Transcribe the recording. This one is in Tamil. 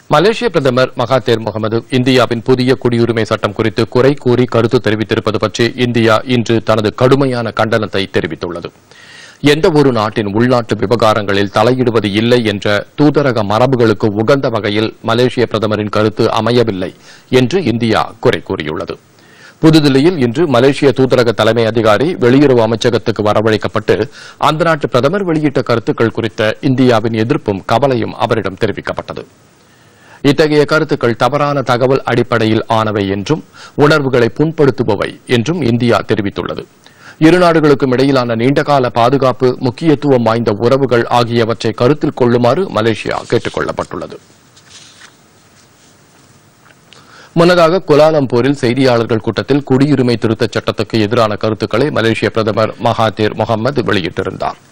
மலேசிய பிரதமர் மகாதீர் முகமது இந்தியாவின் புதிய குடியுரிமை சட்டம் குறித்து குறை கூறி கருத்து தெரிவித்திருப்பது பற்றி இந்தியா இன்று தனது கடுமையான கண்டனத்தை தெரிவித்துள்ளது. எந்தவொரு நாட்டின் உள்நாட்டு விவகாரங்களில் தலையிடுவது இல்லை என்ற தூதரக மரபுகளுக்கு உகந்த வகையில் மலேசிய பிரதமரின் கருத்து அமையவில்லை என்று இந்தியா குறை கூறியுள்ளது. புதுதில்லியில் இன்று மலேசிய தூதரக தலைமை அதிகாரி வெளியுறவு அமைச்சகத்துக்கு வரவழைக்கப்பட்டு அந்த நாட்டு பிரதமர் வெளியிட்ட கருத்துக்கள் குறித்த இந்தியாவின் எதிர்ப்பும் கவலையும் அவரிடம் தெரிவிக்கப்பட்டது. இத்தகைய கருத்துக்கள் தவறான தகவல் அடிப்படையில் ஆனவை என்றும் உணர்வுகளை புண்படுத்துபவை என்றும் இந்தியா தெரிவித்துள்ளது. இரு நாடுகளுக்கும் இடையிலான நீண்டகால பாதுகாப்பு, முக்கியத்துவம் வாய்ந்த உறவுகள் ஆகியவற்றை கருத்தில் கொள்ளுமாறு மலேசியா கேட்டுக் கொள்ளப்பட்டுள்ளது. முன்னதாக குலாலம்பூரில் செய்தியாளர்கள் கூட்டத்தில் குடியுரிமை திருத்தச் சட்டத்துக்கு எதிரான கருத்துக்களை மலேசிய பிரதமர் மகாதீர் முகமது வெளியிட்டிருந்தார்.